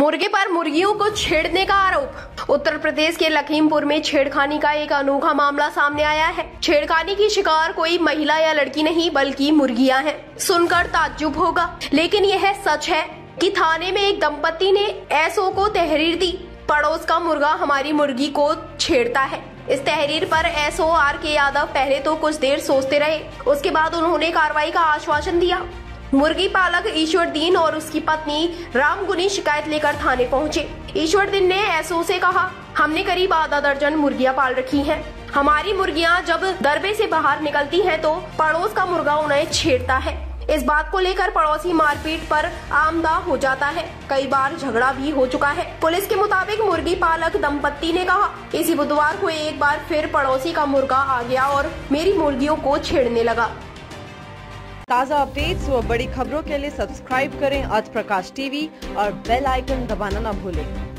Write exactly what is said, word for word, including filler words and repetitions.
मुर्गे पर मुर्गियों को छेड़ने का आरोप। उत्तर प्रदेश के लखीमपुर में छेड़खानी का एक अनोखा मामला सामने आया है। छेड़खानी की शिकार कोई महिला या लड़की नहीं बल्कि मुर्गियां हैं। सुनकर ताज्जुब होगा, लेकिन यह सच है कि थाने में एक दंपति ने एसओ को तहरीर दी, पड़ोस का मुर्गा हमारी मुर्गी को छेड़ता है। इस तहरीर पर एसओ आर के यादव पहले तो कुछ देर सोचते रहे, उसके बाद उन्होंने कार्रवाई का आश्वासन दिया। मुर्गी पालक ईश्वरदीन और उसकी पत्नी रामगुनी शिकायत लेकर थाने पहुंचे। ईश्वरदीन ने एसओ से कहा, हमने करीब आधा दर्जन मुर्गियां पाल रखी हैं। हमारी मुर्गियां जब दरबे से बाहर निकलती हैं तो पड़ोस का मुर्गा उन्हें छेड़ता है। इस बात को लेकर पड़ोसी मारपीट पर आमदा हो जाता है। कई बार झगड़ा भी हो चुका है। पुलिस के मुताबिक मुर्गी पालक दंपत्ति ने कहा, इसी बुधवार को एक बार फिर पड़ोसी का मुर्गा आ गया और मेरी मुर्गियों को छेड़ने लगा। ताज़ा अपडेट्स व बड़ी खबरों के लिए सब्सक्राइब करें आज प्रकाश टीवी और बेल आइकन दबाना न भूलें।